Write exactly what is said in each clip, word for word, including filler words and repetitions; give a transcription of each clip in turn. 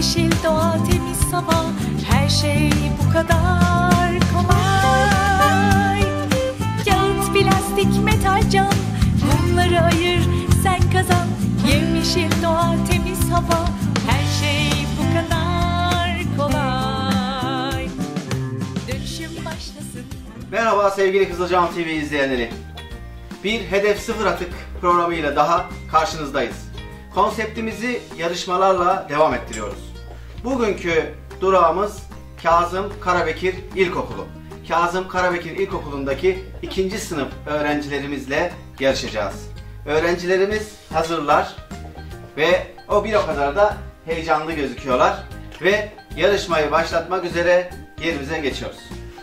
Yemyeşil doğa, temiz hava, her şey bu kadar kolay. Kağıt, plastik, metal, cam, bunları ayır, sen kazan. Yemyeşil doğa, temiz hava, her şey bu kadar kolay. Dönüşüm başlasın. Merhaba sevgili Kızılcam T V izleyenleri. Bir Hedef Sıfır Atık programıyla daha karşınızdayız. Konseptimizi yarışmalarla devam ettiriyoruz. Bugünkü durağımız Kazım Karabekir İlkokulu. Kazım Karabekir İlkokulu'ndaki ikinci sınıf öğrencilerimizle yarışacağız. Öğrencilerimiz hazırlar ve o bir o kadar da heyecanlı gözüküyorlar. Ve yarışmayı başlatmak üzere yerimize geçiyoruz.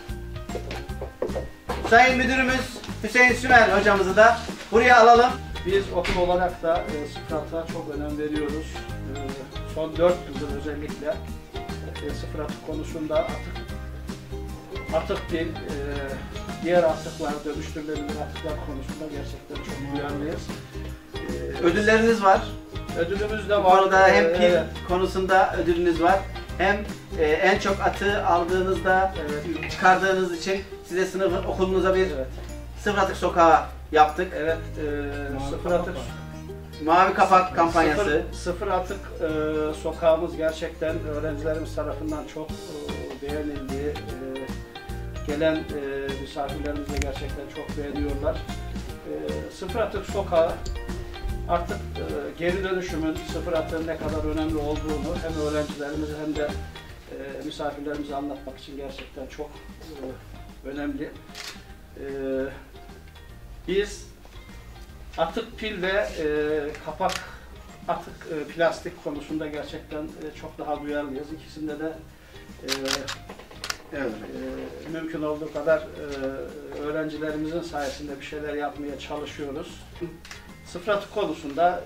Sayın Müdürümüz Hüseyin Sümer hocamızı da buraya alalım. Biz okul olarak da e, sıfır atığa çok önem veriyoruz. E, son dört yıldır özellikle e, sıfır atık konusunda atık, atık değil, e, diğer atıklar, dönüştürülebilir atıklar konusunda gerçekten çok duyarlıyız. E, Ödülleriniz var. Ödülümüz de Bu var. arada hem E, pil evet. konusunda ödülünüz var. Hem e, en çok atığı aldığınızda e, çıkardığınız için size sınıf okulunuza bir Evet. sıfır atık sokağı yaptık. Evet, e, sıfır atık Mavi kapak kampanyası. Sıfır, sıfır atık e, sokağımız gerçekten öğrencilerimiz tarafından çok e, beğenildi. E, gelen e, misafirlerimiz de gerçekten çok beğeniyorlar. E, sıfır atık sokağı artık e, geri dönüşümün, sıfır atığın ne kadar önemli olduğunu hem öğrencilerimize hem de e, misafirlerimize anlatmak için gerçekten çok e, önemli. E, biz atık pil ve e, kapak atık e, plastik konusunda gerçekten e, çok daha duyarlıyız. İkisinde de e, Evet. e, mümkün olduğu kadar e, öğrencilerimizin sayesinde bir şeyler yapmaya çalışıyoruz. Sıfır atık konusunda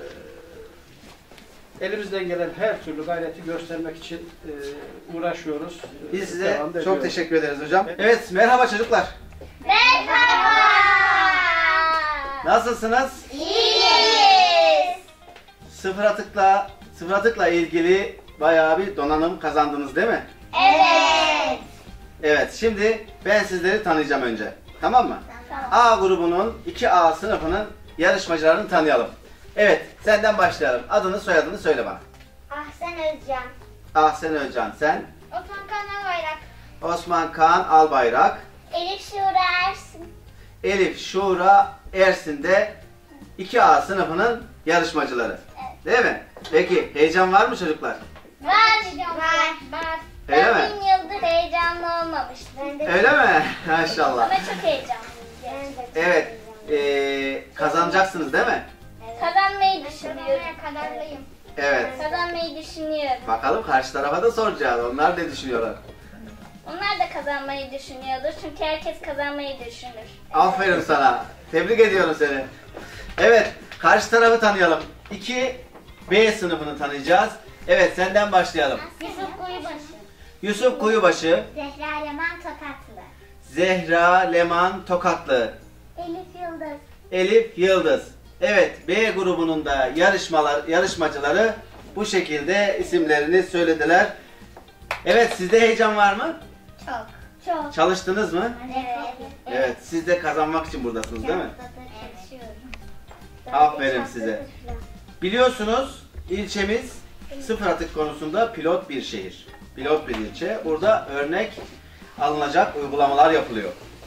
e, elimizden gelen her türlü gayreti göstermek için e, uğraşıyoruz. Biz size Devam çok ediyoruz. teşekkür ederiz hocam. Evet, merhaba çocuklar. Merhaba. Nasılsınız? İyiyiz. Sıfır atıkla sıfır atıkla ilgili bayağı bir donanım kazandınız değil mi? Evet. Evet, şimdi ben sizleri tanıyacağım önce. Tamam mı? Tamam. A grubunun iki A sınıfının yarışmacılarını tanıyalım. Evet, senden başlayalım. Adını, soyadını söyle bana. Ahsen Özcan. Ahsen Özcan, sen? Osman Kaan Bayrak. Osman Kaan Albayrak. Elif Şura Ersin. Elif Şura Ersin de iki A sınıfının yarışmacıları. Değil mi? Peki, heyecan var mı çocuklar? Var. Var. Var. Öyle ben mi? bin yıldır heyecanlı olmamıştım. Öyle mi? Maşallah. Ama çok heyecanlıyım. Evet, ee, kazanacaksınız değil mi? Kazanmayı düşünüyorum. Kazanmayım. Evet. Kazanmayı düşünüyorum. Bakalım karşı tarafa da soracağız. Onlar ne düşünüyorlar? Onlar da kazanmayı düşünüyordur. Çünkü herkes kazanmayı düşünür. Aferin sana. Tebrik ediyorum seni. Evet, karşı tarafı tanıyalım. iki B sınıfını tanıyacağız. Evet, senden başlayalım. Yusuf Kuyubaşı. Yusuf Kuyubaşı, Zehra Leman Tokatlı. Zehra Leman Tokatlı, Elif Yıldız. Elif Yıldız. Evet, B grubunun da yarışmalar yarışmacıları bu şekilde isimlerini söylediler. Evet, sizde heyecan var mı? Çok. Çok. Çalıştınız mı? Evet. Evet, siz de kazanmak için buradasınız değil mi? Çalışıyorum. Aferin size. Biliyorsunuz ilçemiz sıfır atık konusunda pilot bir şehir. Pilot bir ilçe. Burada örnek alınacak uygulamalar yapılıyor.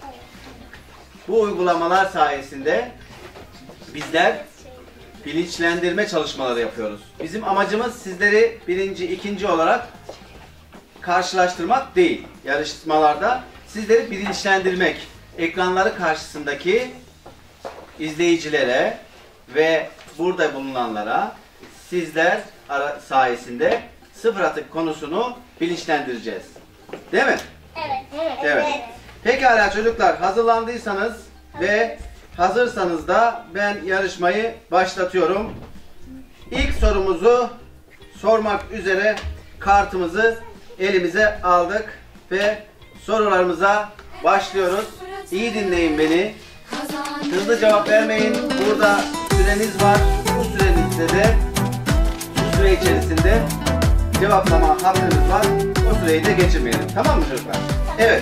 Bu uygulamalar sayesinde bizler bilinçlendirme çalışmaları yapıyoruz. Bizim amacımız sizleri birinci, ikinci olarak karşılaştırmak değil. Yarışmalarda sizleri bilinçlendirmek. Ekranları karşısındaki izleyicilere ve burada bulunanlara sizler sayesinde sıfır atık konusunu bilinçlendireceğiz. Değil mi? Evet. Evet. Evet. Pekala çocuklar, hazırlandıysanız ve hazırsanız da ben yarışmayı başlatıyorum. İlk sorumuzu sormak üzere kartımızı elimize aldık ve sorularımıza başlıyoruz. İyi dinleyin beni. Hızlı cevap vermeyin. Burada süreniz var. Bu sürenizde de bu süre içerisinde cevaplama hakkınız var. O süreyi de geçirmeyelim. Tamam mı çocuklar? Evet.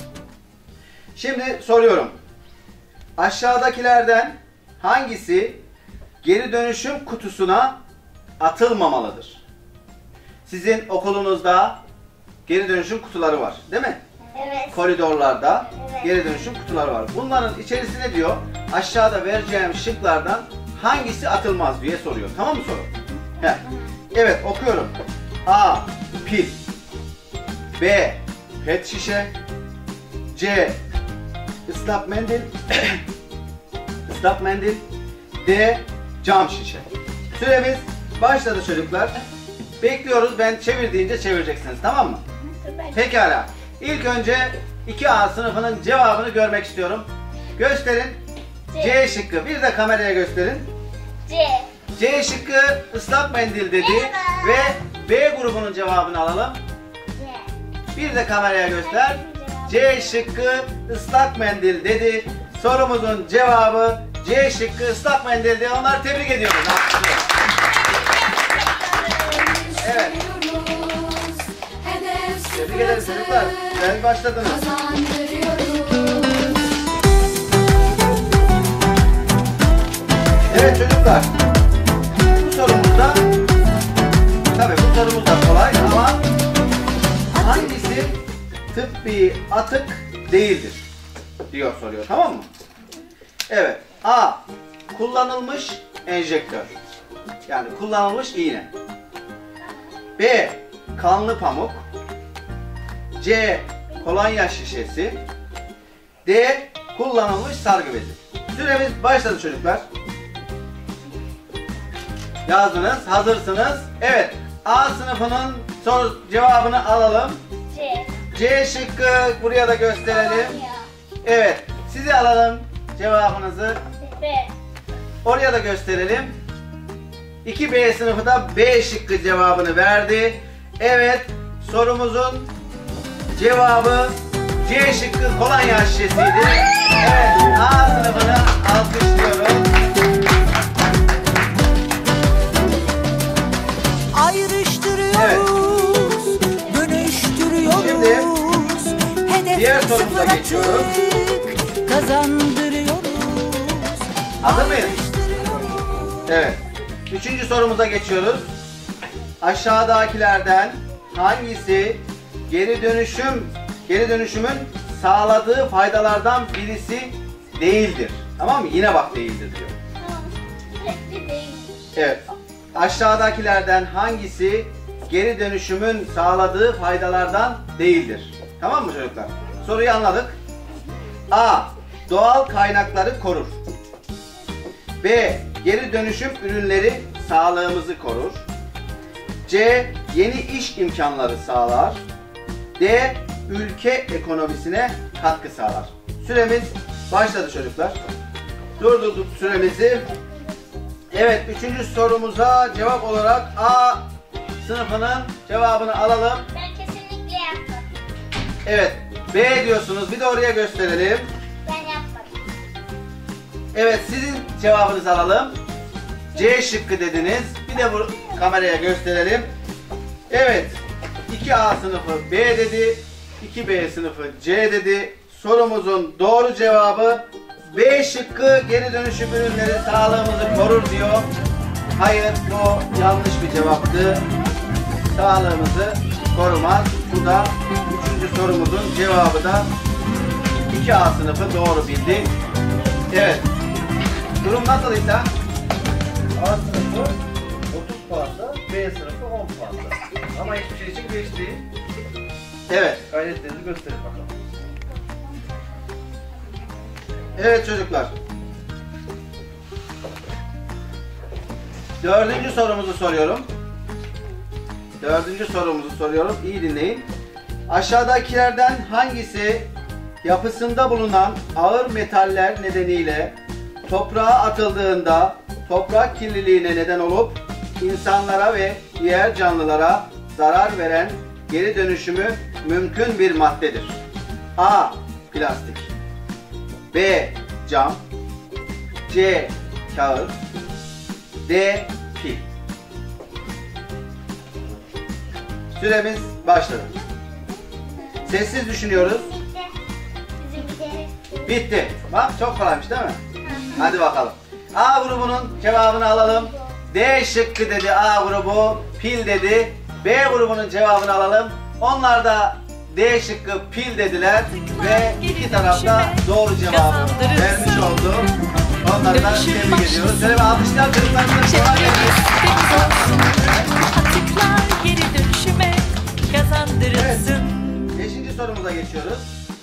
Şimdi soruyorum. Aşağıdakilerden hangisi geri dönüşüm kutusuna atılmamalıdır? Sizin okulunuzda geri dönüşüm kutuları var, değil mi? Evet. Koridorlarda Evet. geri dönüşüm kutuları var. Bunların içerisine diyor, aşağıda vereceğim şıklardan hangisi atılmaz diye soruyor. Tamam mı soru? Heh. Evet, okuyorum. A. Pil. B. Pet şişe. C. Islak mendil. Islak mendil. D. Cam şişe. Süremiz başladı çocuklar. Bekliyoruz. Ben çevir deyince çevireceksiniz. Tamam mı? Pekala. İlk önce iki A sınıfının cevabını görmek istiyorum. Gösterin. C. C şıkkı. Bir de kameraya gösterin. C. C şıkkı ıslak mendil dedi. Evet. Ve B grubunun cevabını alalım. C. Bir de kameraya göster. C şıkkı ıslak mendil dedi. Sorumuzun cevabı C şıkkı ıslak mendildi. Onları tebrik ediyoruz. Evet. Tebrik ederiz çocuklar. Güzel başladınız. Evet çocuklar. Bu sorumuzda tabii bu sorumuz da kolay ama hangisi tıbbi atık değildir diyor soruyor. Tamam mı? Evet. A. Kullanılmış enjektör. Yani kullanılmış iğne. B. Kanlı pamuk. C. Kolonya şişesi. D. Kullanılmış sargı bezi. Süremiz başladı çocuklar. Yazdınız, hazırsınız. Evet. A sınıfının soru cevabını alalım. C. C şıkkı buraya da gösterelim. Evet. Sizi alalım cevabınızı. B. Oraya da gösterelim. iki B sınıfı da B şıkkı cevabını verdi. Evet. Sorumuzun cevabı C şıkkı kolonya şişesiydi. Evet. A sınıfını alkışlıyoruz. Ayrıştırıyoruz, evet. Dönüştürüyoruz. Hedef diğer sorumuza geçiyoruz. Kazandırıyoruz. Hazır mıyız? Evet. Üçüncü sorumuza geçiyoruz. Aşağıdakilerden hangisi geri dönüşüm geri dönüşümün sağladığı faydalardan birisi değildir? Tamam mı? Yine bak değildir diyor. Sürekli değildir. Evet. Aşağıdakilerden hangisi geri dönüşümün sağladığı faydalardan değildir? Tamam mı çocuklar? Soruyu anladık. A. Doğal kaynakları korur. B. Geri dönüşüm ürünleri sağlığımızı korur. C. Yeni iş imkanları sağlar. D. Ülke ekonomisine katkı sağlar. Süremiz başladı çocuklar. Durdurduk süremizi. Evet, üçüncü sorumuza cevap olarak A sınıfının cevabını alalım. Ben kesinlikle yapmadım. Evet, B diyorsunuz. Bir de oraya gösterelim. Ben yapmadım. Evet, sizin cevabınızı alalım. C şıkkı dediniz. Bir de bu kameraya gösterelim. Evet, iki A sınıfı B dedi, iki B sınıfı C dedi. Sorumuzun doğru cevabı B şıkkı geri dönüşüm ürünleri sağlığımızı korur diyor. Hayır, o yanlış bir cevaptı. Sağlığımızı korumaz. Bu da üçüncü sorumuzun cevabı da iki A sınıfı doğru bildi. Evet. Durum nasıl ise? A sınıfı otuz puanda, B sınıfı on puanda. Ama hiçbir şey için geç değil. Evet. Gayretlerinizi gösterin bakalım. Evet çocuklar. Dördüncü sorumuzu soruyorum. Dördüncü sorumuzu soruyorum. İyi dinleyin. Aşağıdakilerden hangisi yapısında bulunan ağır metaller nedeniyle toprağa atıldığında toprak kirliliğine neden olup insanlara ve diğer canlılara zarar veren geri dönüşümü mümkün bir maddedir? A. Plastik. B. Cam. C. Kağıt. D. Pil. Süremiz başladı. Sessiz düşünüyoruz. Bitti. Bak çok kolaymış değil mi? Hadi bakalım. A grubunun cevabını alalım. D şıkkı dedi A grubu. Pil dedi. B grubunun cevabını alalım. Onlar da D şıkkı pil dediler. Ve iki tarafta doğru cevabı vermiş oldu. Onları da tebrik ediyoruz. Şöyle bir alkışlar çocuklarımıza kolay gelsin. Atıklar geri dönüşüme kazandırılsın. Beşinci sorumuza geçiyoruz.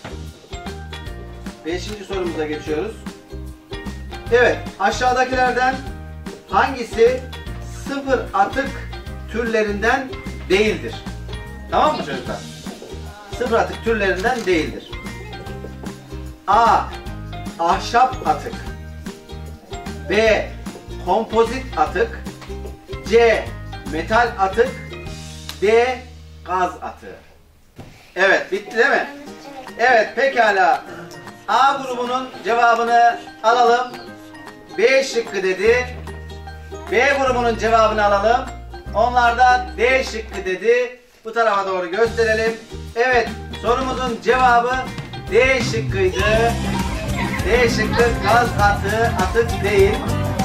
Beşinci sorumuza geçiyoruz. Evet, aşağıdakilerden hangisi sıfır atık türlerinden değildir? Tamam mı çocuklar? Sıfır atık türlerinden değildir. A. Ahşap atık. B. Kompozit atık. C. Metal atık. D. Gaz atığı. Evet, bitti değil mi? Evet, pekala. A grubunun cevabını alalım. B şıkkı dedi. B grubunun cevabını alalım. Onlar da D şıkkı dedi. Bu tarafa doğru gösterelim. Evet, sorumuzun cevabı D şıkkıydı. D şıkkı gaz atığı atık değil.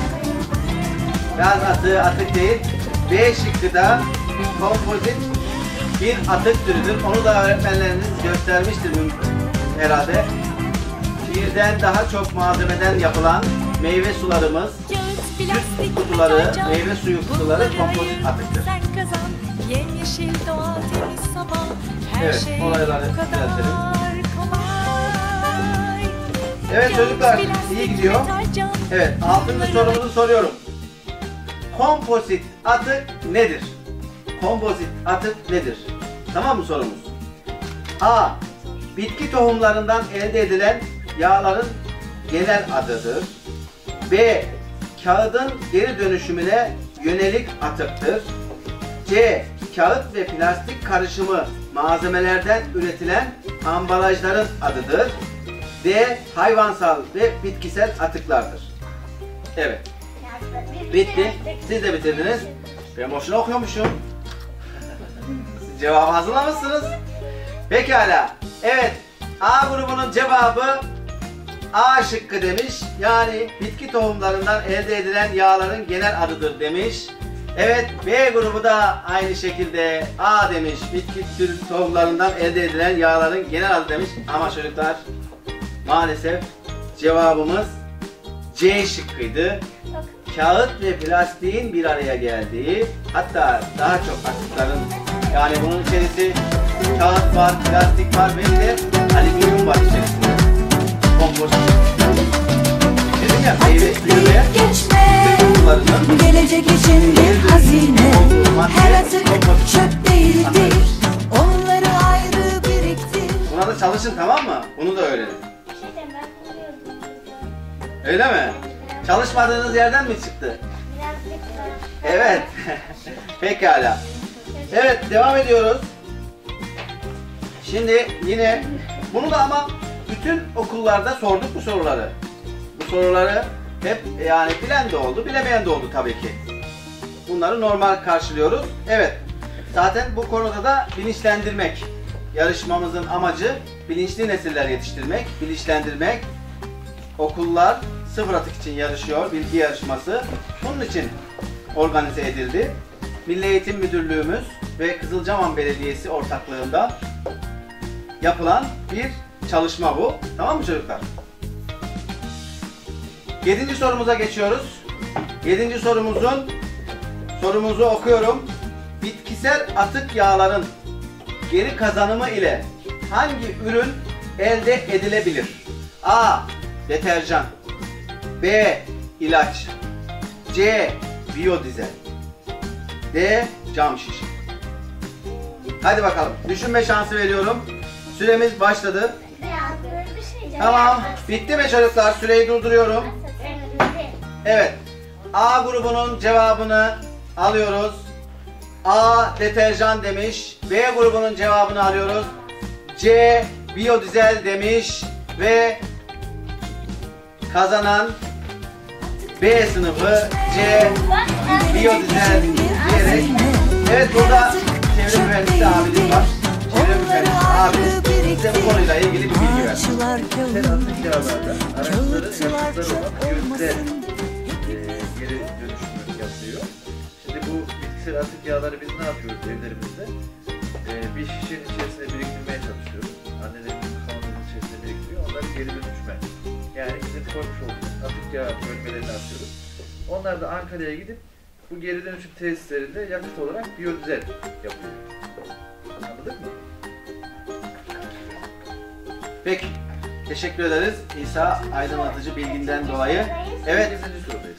Gaz atığı atık değil. B şıkkı da kompozit bir atık türüdür. Onu da öğretmenleriniz göstermiştir herhalde. Birden daha çok malzemeden yapılan meyve sularımız, süt kutuları, meyve suyu kutuları kompozit atıktır. Yemyeşil doğa temiz sabah. Her Evet, şey olayları bu kadar düzeltelim. kolay. Evet çocuklar, iyi gidiyor. Evet, altıncı sorumuzu soruyorum. Kompozit atık nedir? Kompozit atık nedir? Tamam mı sorumuz? A. Bitki tohumlarından elde edilen yağların genel adıdır. B. Kağıdın geri dönüşümüne yönelik atıktır. C. Kağıt ve plastik karışımı malzemelerden üretilen ambalajların adıdır. D. Hayvansal ve bitkisel atıklardır. Evet. Bitti. Siz de bitirdiniz. Ben boşuna okuyormuşum. Siz cevabı hazırlamışsınız. Pekala. Evet. A grubunun cevabı A şıkkı demiş. Yani bitki tohumlarından elde edilen yağların genel adıdır demiş. Evet, B grubu da aynı şekilde A demiş. Bitki tür tohumlarından elde edilen yağların genel adı demiş. Ama çocuklar maalesef cevabımız C şıkkıydı. Kağıt ve plastiğin bir araya geldiği, hatta daha çok atıkların, yani bunun içerisi kağıt var, plastik var ve de alüminyum var içerisinde. Kompozit. Dedim ya, meyve suyu ve kutularının gelecek için bir hazine. Her atık çöp değildir. Onları ayrı biriktir. Buna da çalışın, tamam mı? Bunu da öğrenin. Öyle mi? Çalışmadığınız yerden mi çıktı? Evet. Pekala. Evet, devam ediyoruz. Şimdi yine bunu da ama bütün okullarda sorduk bu soruları. Bu soruları hep yani bilen de oldu, bilemeyen de oldu tabii ki. Bunları normal karşılıyoruz. Evet. Zaten bu konuda da bilinçlendirmek. Yarışmamızın amacı bilinçli nesiller yetiştirmek, bilinçlendirmek. Okullar sıfır atık için yarışıyor, bilgi yarışması. Bunun için organize edildi. Milli Eğitim Müdürlüğümüz ve Kızılcahamam Belediyesi ortaklığında yapılan bir çalışma bu. Tamam mı çocuklar? Yedinci sorumuza geçiyoruz. Yedinci sorumuzun sorumuzu okuyorum. Bitkisel atık yağların geri kazanımı ile hangi ürün elde edilebilir? A. Deterjan. B. İlaç. C. Biyodizel. D. Cam şişe. Hadi bakalım. Düşünme şansı veriyorum. Süremiz başladı. Tamam. Bitti mi çocuklar? Süreyi durduruyorum. Evet. A grubunun cevabını alıyoruz. A. Deterjan demiş. B grubunun cevabını alıyoruz. C. Biyodizel demiş. Ve kazanan B sınıfı C. Biyodizel diyerek. Evet, burada çevre mühendisi abimiz var. Çevre mühendisi abimiz size bu konuyla ilgili bir bilgi ver. Ağaçlar Sen atık yağlardan araçları kağıtlar yakıtlar çöp olan yönde olmasın. e, geri dönüşümü yapılıyor. Şimdi bu bitkisel atık yağları biz ne yapıyoruz evlerimizde? E, bir şişenin içerisine biriktirmeye çalışıyoruz. Annelerimizin kavanozun içerisine biriktiriyor. Onları geri dönüşme. Yani bizim koymuş olduğumuz atık yağ bölmelerini atıyoruz. Onlar da Ankara'ya gidip bu geri dönüşüm tesislerinde yakıt olarak biyodizel yapıyor. Anladık mı? Peki. Teşekkür ederiz İsa aydınlatıcı bilginden dolayı. Evet. sekizinci sorudayız.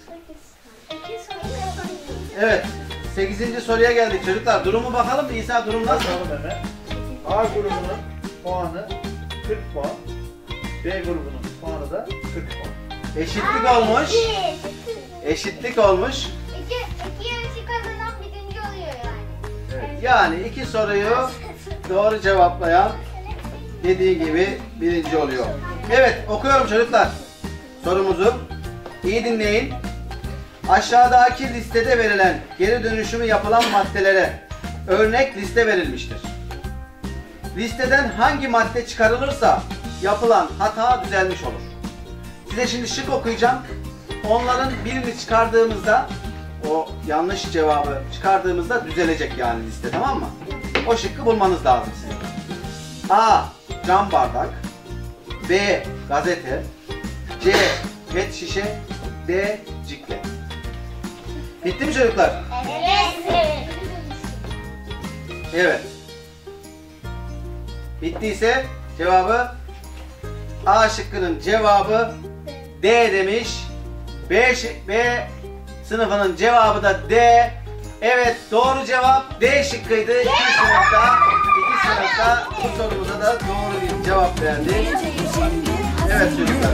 Evet. sekizinci soruya geldik çocuklar. Durumu bakalım mı? İsa durum nasıl? Bakalım hemen. A grubunun puanı kırk puan. B grubunun puanı da kırk puan. Eşitlik olmuş. Eşitlik olmuş. İki, iki yarışı kazanan birinci oluyor yani. Evet. Yani iki soruyu doğru cevaplayan dediği gibi birinci oluyor. Evet, okuyorum çocuklar. Sorumuzu iyi dinleyin. Aşağıdaki listede verilen geri dönüşümü yapılan maddelere örnek liste verilmiştir. Listeden hangi madde çıkarılırsa yapılan hata düzelmiş olur. Size şimdi şık okuyacağım. Onların birini çıkardığımızda, o yanlış cevabı çıkardığımızda düzelecek yani liste, tamam mı? O şıkkı bulmanız lazım sizin. A. Cam bardak. B. Gazete. C. Pet şişe. D. Ciklet. Bitti mi çocuklar? Evet. Evet. Bittiyse cevabı A şıkkının cevabı D demiş. B, şık, B sınıfının cevabı da D. Evet, doğru cevap D şıkkıydı. İki sınıfta, iki sınıfta bu sorumuza da doğru bir cevap verdi. Evet çocuklar.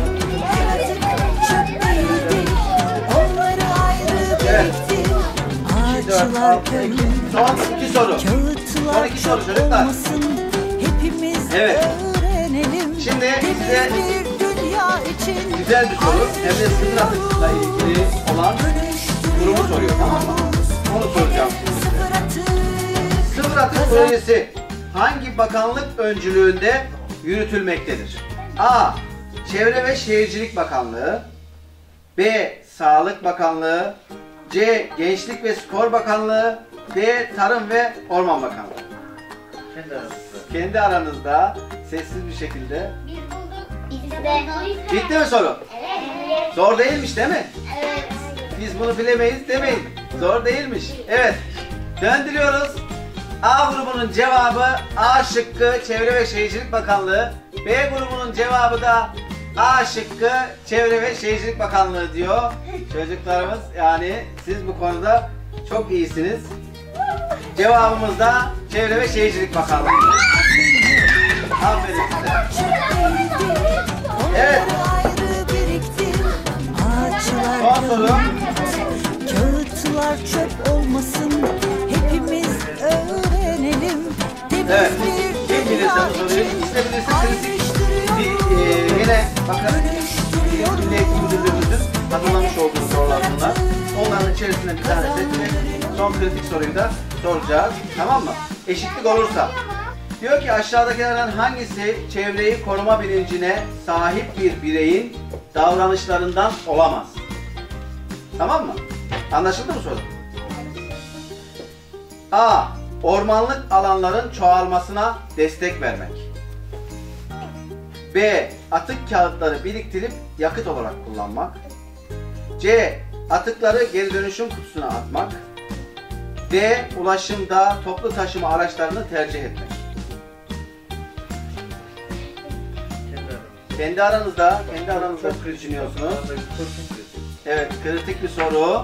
Onları ayrı Evet. biriktir. dört, Ağaçlar altı, iki. Son iki soru. Son kağıtlar iki soru çöp çocuklar. olmasın. Hepimiz Evet. öğrenelim. Şimdi Temiz size bir dünya için güzel bir soru. Hem de sınır atıkla ilgili olan durumu soruyor, tamam mı? Onu soracağım. sıfır atık. Sıfır atık projesi hangi bakanlık öncülüğünde yürütülmektedir? A. Çevre ve Şehircilik Bakanlığı. B. Sağlık Bakanlığı. C. Gençlik ve Spor Bakanlığı. D. Tarım ve Orman Bakanlığı. Kendi aramızda. Kendi aranızda sessiz bir şekilde. Biz bulduk. Biz de. Bitti mi soru? Evet. Zor değilmiş değil mi? Evet. Biz bunu bilemeyiz demeyin. Zor değilmiş. Evet. Döndürüyoruz. A grubunun cevabı A şıkkı Çevre ve Şehircilik Bakanlığı. B grubunun cevabı da A şıkkı Çevre ve Şehircilik Bakanlığı diyor. Çocuklarımız, yani siz bu konuda çok iyisiniz. Cevabımız da Çevre ve Şehircilik Bakanlığı. Aferin size. Evet. Ayrı biriktir. Ağaçlar Son soru. kağıtlar çöp olmasın. Hepimiz öğrenelim. Temiz Evet. bir Kim bilirse dünya bu soruyu için istebilirsiniz. Bir e, yine bakın Milli Eğitim Müdürlüğümüzün hazırlamış olduğu sorular bunlar. Onların içerisinde bir tane seçerek son kritik soruyu da soracağız. Tamam mı? Eşitlik olursa. Diyor ki aşağıdakilerden hangisi çevreyi koruma bilincine sahip bir bireyin davranışlarından olamaz? Tamam mı? Anlaşıldı mı soru? A. Ormanlık alanların çoğalmasına destek vermek. B. Atık kağıtları biriktirip yakıt olarak kullanmak. C. Atıkları geri dönüşüm kutusuna atmak. D. Ulaşımda toplu taşıma araçlarını tercih etmek. Kendi aramızda. Kendi aranızda, kendi aranızda düşünüyorsunuz. Aradaki soru çok kritik. Evet, kritik bir soru.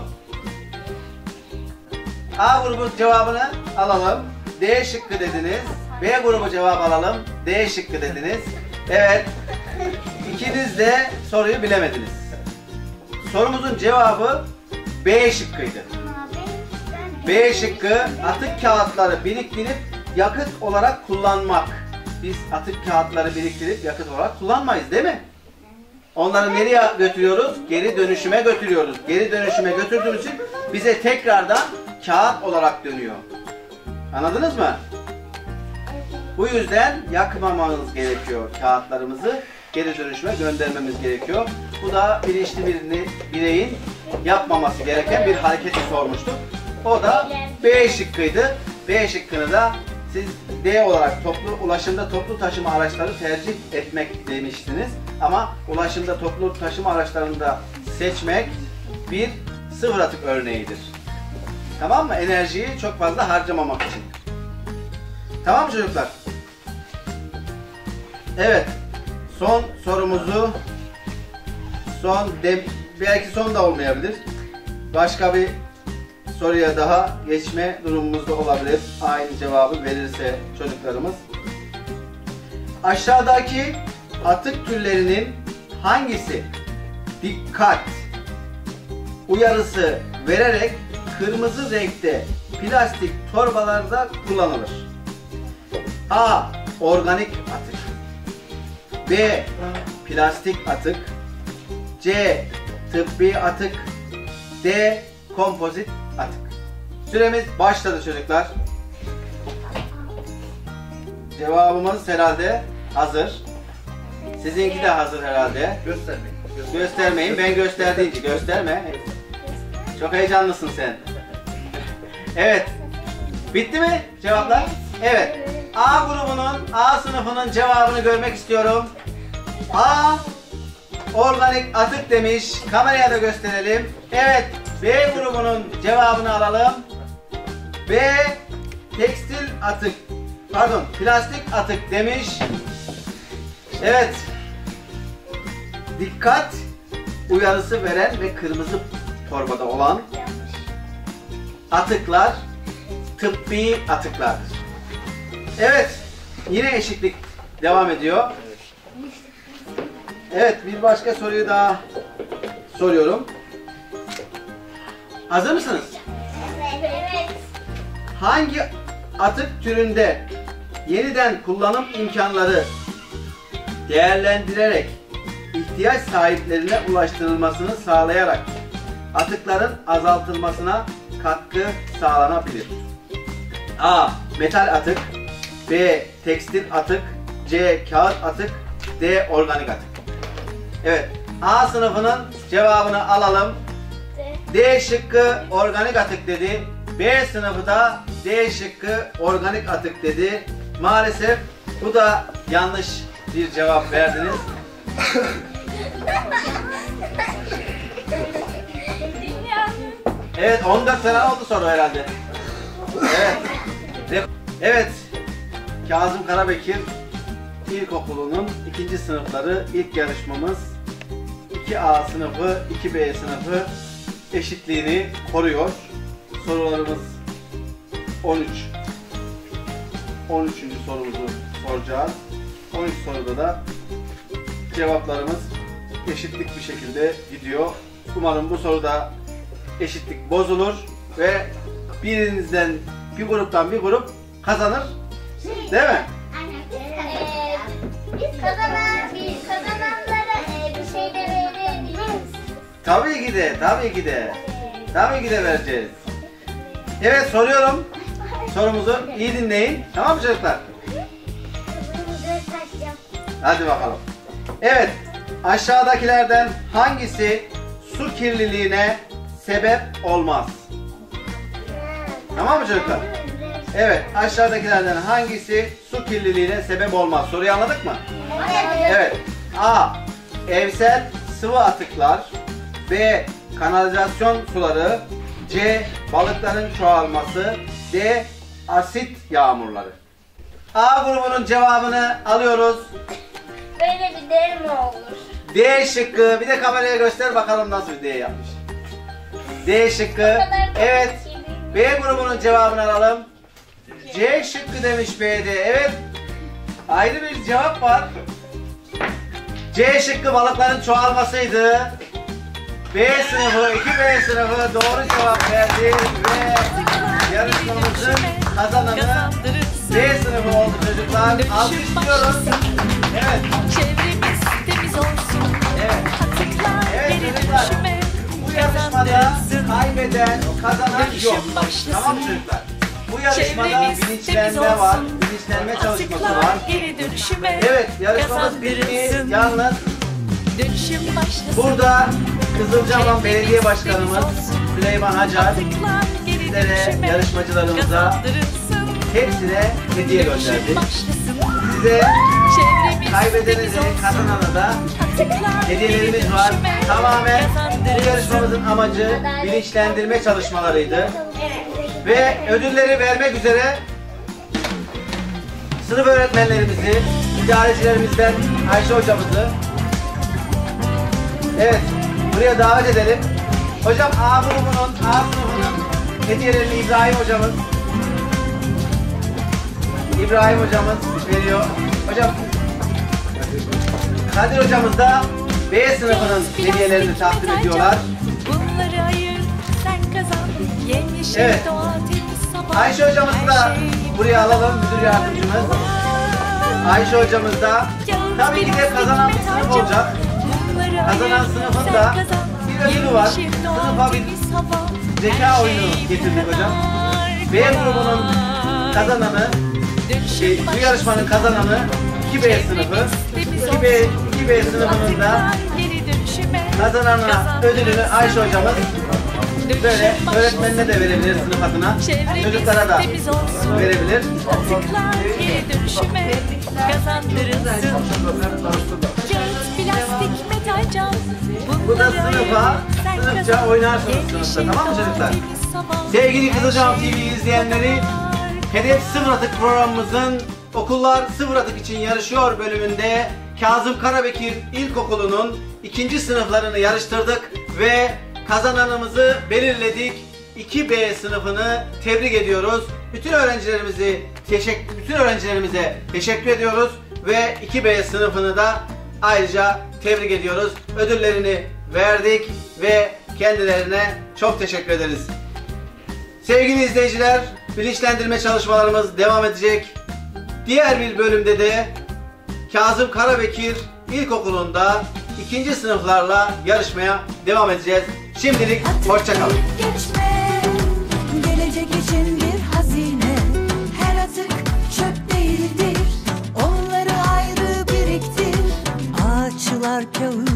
A grubu cevabını alalım. D şıkkı dediniz. B grubu cevap alalım. D şıkkı dediniz. Evet. İkiniz de soruyu bilemediniz. Sorumuzun cevabı B şıkkıydı. B şıkkı atık kağıtları biriktirip yakıt olarak kullanmak. Biz atık kağıtları biriktirip yakıt olarak kullanmayız değil mi? Onları nereye götürüyoruz? Geri dönüşüme götürüyoruz. Geri dönüşüme götürdüğümüz için bize tekrardan kağıt olarak dönüyor. Anladınız mı? Bu yüzden yakmamamız gerekiyor kağıtlarımızı. Geri dönüşüme göndermemiz gerekiyor. Bu da bilinçli birini, bireyin yapmaması gereken bir hareketi sormuştuk. O da B şıkkıydı. B şıkkını da siz D olarak toplu ulaşımda toplu taşıma araçları tercih etmek demiştiniz. Ama ulaşımda toplu taşıma araçlarını da seçmek bir sıfır atık örneğidir. Tamam mı? Enerjiyi çok fazla harcamamak için. Tamam mı çocuklar? Evet. Son sorumuzu son de, belki son da olmayabilir. Başka bir soruya daha geçme durumumuz da olabilir. Aynı cevabı verirse çocuklarımız. Aşağıdaki atık türlerinin hangisi dikkat uyarısı vererek kırmızı renkte plastik torbalarda kullanılır? A. Organik atık. B. Plastik atık. C. Tıbbi atık. D. Kompozit atık. Süremiz başladı çocuklar. Cevabımız herhalde hazır. Sizinki de hazır herhalde. Göstermeyin. Göstermeyin. Ben gösterdiğince gösterme. Çok heyecanlısın sen. Evet. Bitti mi cevaplar? Evet. A grubunun, A sınıfının cevabını görmek istiyorum. A. Organik atık demiş. Kameraya da gösterelim. Evet. B grubunun cevabını alalım. B. Tekstil atık. Pardon. Plastik atık demiş. Evet. Dikkat uyarısı veren ve kırmızı torbada olan atıklar tıbbi atıklardır. Evet. Yine eşitlik devam ediyor. Evet. Bir başka soruyu daha soruyorum. Hazır mısınız? Evet. Hangi atık türünde yeniden kullanım imkanları değerlendirerek ihtiyaç sahiplerine ulaştırılmasını sağlayarak atıkların azaltılmasına katkı sağlanabilir? A. Metal atık. B. Tekstil atık. C. Kağıt atık. D. Organik atık. Evet. A sınıfının cevabını alalım. D şıkkı organik atık dedi. B sınıfı da D şıkkı organik atık dedi. Maalesef bu da yanlış bir cevap verdiniz. Evet, on dört tane oldu soru herhalde. Evet. Evet. Kazım Karabekir İlkokulu'nun ikinci sınıfları ilk yarışmamız iki A sınıfı, iki B sınıfı eşitliğini koruyor. Sorularımız on üç. on üçüncü sorumuzu soracağız. on üç soruda da cevaplarımız eşitlik bir şekilde gidiyor. Umarım bu soruda eşitlik bozulur ve birinizden, bir gruptan bir grup kazanır. Değil mi? Ee, biz kazanan, biz kazananlara e, bir şey de verebilir misiniz? Tabii ki de, tabii ki de. Tabii ki de vereceğiz. Evet, soruyorum. Sorumuzu iyi dinleyin. Tamam mı çocuklar? Hadi bakalım. Evet, aşağıdakilerden hangisi su kirliliğine sebep olmaz? Tamam mı çocuklar? Evet, aşağıdakilerden hangisi su kirliliğine sebep olmaz? Soruyu anladık mı? Evet. A. Evsel sıvı atıklar. B. Kanalizasyon suları. C. Balıkların çoğalması. D. Asit yağmurları. A grubunun cevabını alıyoruz. Böyle bir der mi olur? D şıkkı. Bir de kameraya göster bakalım nasıl bir D yapmış. D şıkkı. Evet. B grubunun cevabını alalım. C şıkkı demiş B'de. Evet. Ayrı bir cevap var. C şıkkı balıkların çoğalmasıydı. B sınıfı, iki B sınıfı doğru cevap verdi ve yarışmamızın kazananı B sınıfı oldu çocuklar. Alkışlıyoruz. Evet. Çevremiz temiz olsun. Evet. Atıklar Evet geri çocuklar. dönüşüme Bu yarışmada kazandırsın. kaybeden, kazanan yok. Dönüşüm başlasın. Tamam çocuklar. Bu yarışmada Çevremiz bilinçlenme temiz var, olsun. bilinçlenme çalışması Atıklar var. geri dönüşüme Evet, yarışmamız bitti. kazandırılsın. Yalnız Dönüşüm başlasın. burada Kızılcahamam Çevremiz Belediye Başkanımız temiz olsun. Süleyman Acar Atıklar geri sizlere, dönüşüme yarışmacılarımıza kazandırılsın. hepsine hediye Dönüşüm gönderdik. başlasın. Size Çevremiz kaybedeni temiz de olsun. kazananı da Atıklar hediyelerimiz geri var. dönüşüme Tamamen bu kazandırılsın. yarışmamızın amacı bilinçlendirme çalışmalarıydı. Evet. Ve ödülleri vermek üzere sınıf öğretmenlerimizi, idarecilerimizden Ayşe hocamızı evet buraya davet edelim. Hocam A grubunun, A sınıfının hediyelerini İbrahim hocamız İbrahim hocamız veriyor. Hocam Kadir hocamız da B sınıfının hediyelerini takdim ediyorlar. Bunları ayır, sen kazan. Yemyeşil Evet. doğa, temiz sabah. Ayşe hocamızı da Her şey buraya alalım, müdür yardımcımız. Ayşe hocamız da tabii ki de kazanan bir sınıf olacak. Bunları Kazanan ayır, sınıfın sen da kazan. bir ödülü var. Yemyeşil doğa, Sınıfa bir temiz hava. zeka Her oyunu şey getirdik bu hocam. kadar B grubunun kolay. kazananı, Dönüşüm şey, bu başlasın. yarışmanın kazananı iki B sınıfı. iki B, iki B sınıfının da Atıklar geri dönüşüme kazanana ödülünü Ayşe hocamız böyle öğretmenine de verebilir sınıf adına. Çocuklara da verebilir. Atıklar geri dönüşüme kazandırılsın. Kağıt, plastik, metal, cam. Bu da Bunları sınıfa, ayır, sen sınıfça kazan. oynarsınız Yemyeşil sınıfta, tamam mı doğa, çocuklar? temiz hava. Sevgili Her Kızılcahamam şey T V izleyenleri, Hedef Sıfır Atık programımızın Okullar Sıfır Atık için Yarışıyor bölümünde Kazım Karabekir İlkokulu'nun ikinci sınıflarını yarıştırdık ve kazananımızı belirledik. iki B sınıfını tebrik ediyoruz. Bütün öğrencilerimizi teşekkür bütün öğrencilerimize teşekkür ediyoruz ve iki B sınıfını da ayrıca tebrik ediyoruz. Ödüllerini verdik ve kendilerine çok teşekkür ederiz. Sevgili izleyiciler, bilinçlendirme çalışmalarımız devam edecek. Diğer bir bölümde de Kazım Karabekir İlkokulu'nda ikinci sınıflarla yarışmaya devam edeceğiz. Şimdilik hoşça kalın. Geçme, gelecek için bir hazine. Her atık çöp değildir. Onları ayrı biriktir. Ağaçlar kağıt